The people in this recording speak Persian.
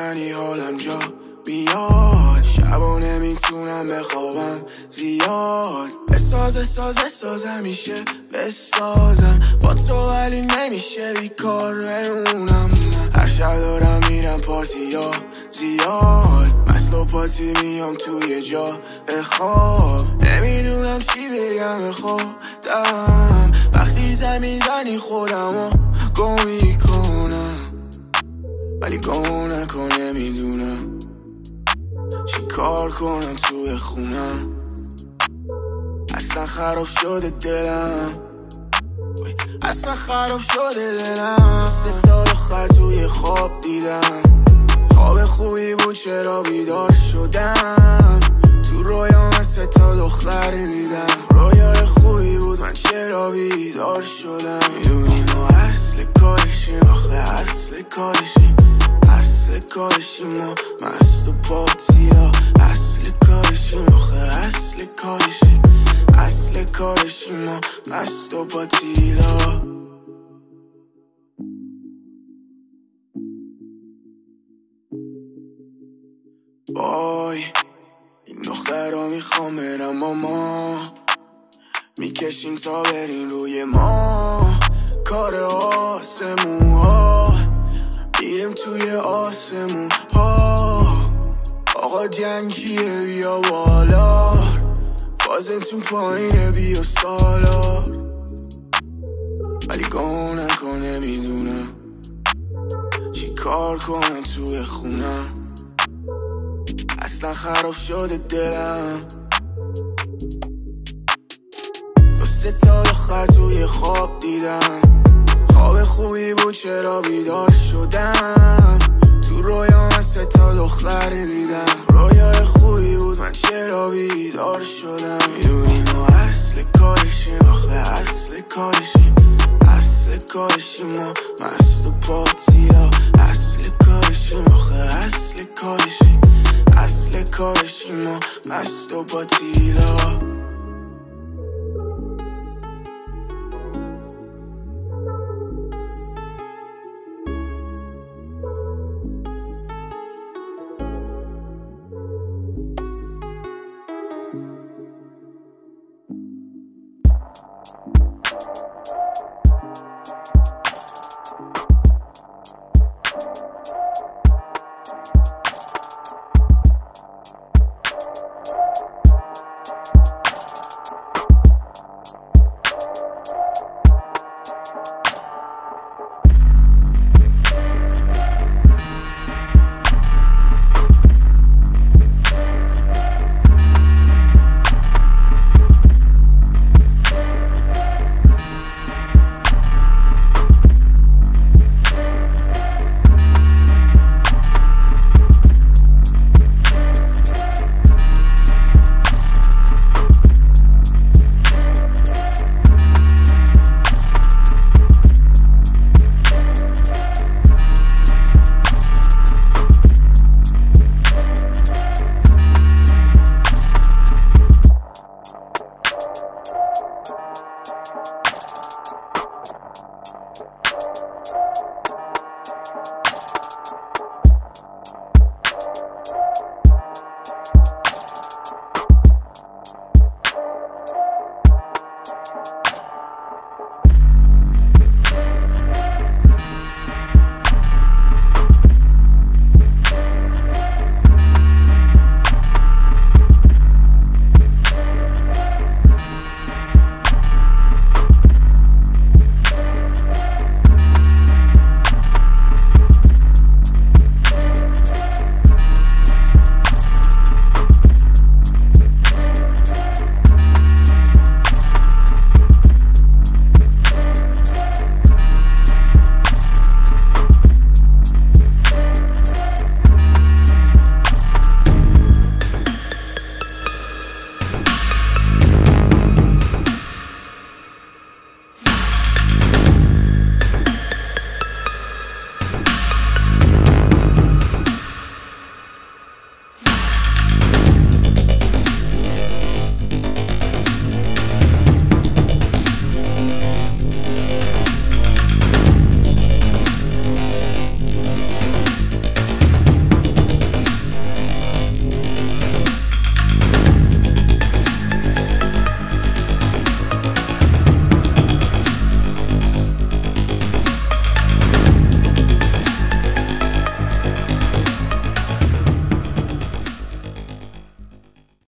میزنی حالم جا میاد، شبا نمیتونم بخوابم زیاد. بساز همیشه بسازم با تو، ولی نمیشه بیکار بمونم. هر شب دارم میرم پارتی ها زیاد، مست و پاتی میام توی جا خواب. نمیدونم چی بگم به خودم وقتی زمین زنی خودمو گم میکنم، ولی گم نکن. نمیدونم چی کار کنم توی خونم، اصلا خراب شده دلم، اصلا خراب شده دلم. ستا دختر توی خواب دیدم، خواب خوبی بود چرا بیدار شدم. تو رویام ستا دختر دیدم، رویای خوبی بود من چرا بیدار شدم. میدونی ما اصل کارشیم، آخه اصل کارشیم، اصل کارشیم ما مست و پاتی ها. اصل کارشیم، آخه اصل کارشیم، اصل کارشیم ما مست و پاتی ها. وای این دخترها میخوام برم با ما، میکشیم تا بریم روی ما. کار آسمون ها میریم توی آسمون ها. آقا جنگیه بیا بالا، فازتون پایینه بیا سالار، ولی گم نکن. نمیدونم چی کار کنم توی خونم، اصلا خراب شده دلم. دو سه تا دختر توی خواب دیدم، خواب خوبی بود چرا بیدار شدم. تو رویام سه تا دختر دیدم، رویای خوبی بود من چرا بیدار شدم. میدونی ما اصل کارشیم، آخه اصل کارشیم، اصل کارشیم ما مست و پاتی ها. اصل کارشیم، آخه اصل کارشیم، اصل کارشیم ما مست و پاتی ها.